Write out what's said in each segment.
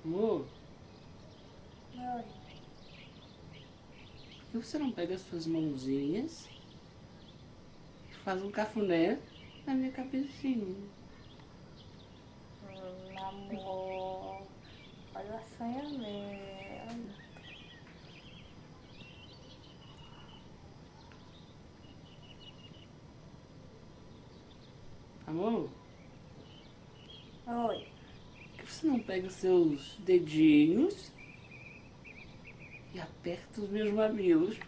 Amor, Oi. por que você não pega as suas mãozinhas e faz um cafuné na minha cabecinha? Amor. Olha o assanhamento. Amor, Oi. por que você não pega os seus dedinhos e aperta os meus mamilos?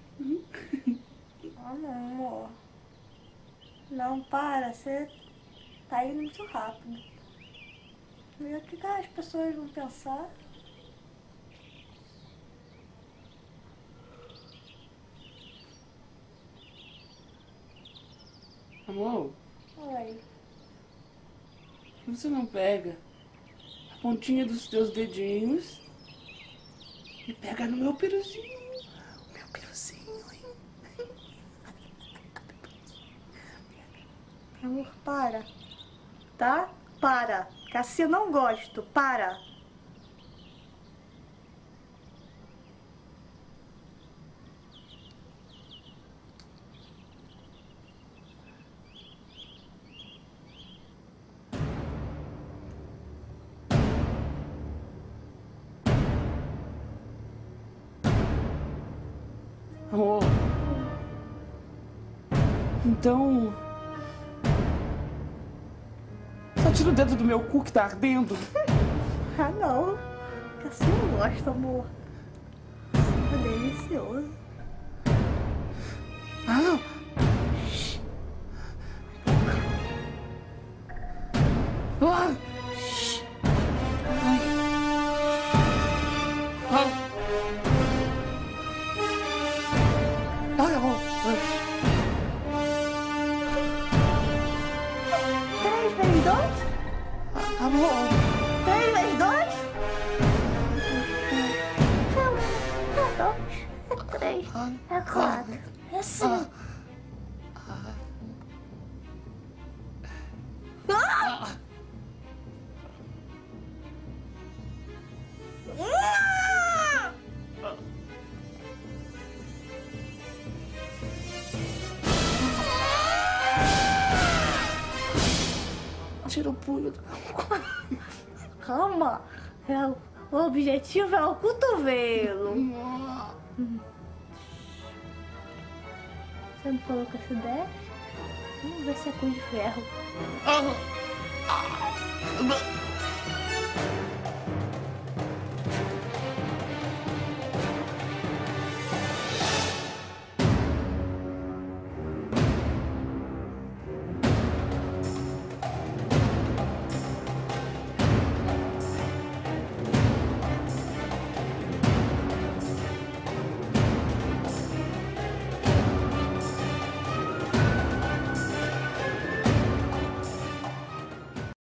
Amor. Não, para. Você tá indo muito rápido. E o que as pessoas vão pensar? Amor, Oi. por que você não pega a pontinha dos teus dedinhos e pega no meu peruzinho? O meu peruzinho, hein? Amor, para. Tá? Para. Que assim eu não gosto. Para. Amor, então... só tira o dedo do meu cu que tá ardendo. Ah, não. Que assim eu não gosto, amor. É delicioso. Ah! Ah! Ai. Ah! Ai, amor. Três vezes dois? Amor. 3 vezes 2? É 2, é 3, é 4, é 5. Tira o punho do meu cu. Calma, o objetivo é o cotovelo. Você não falou que é CDF? Vamos ver se é cor de ferro.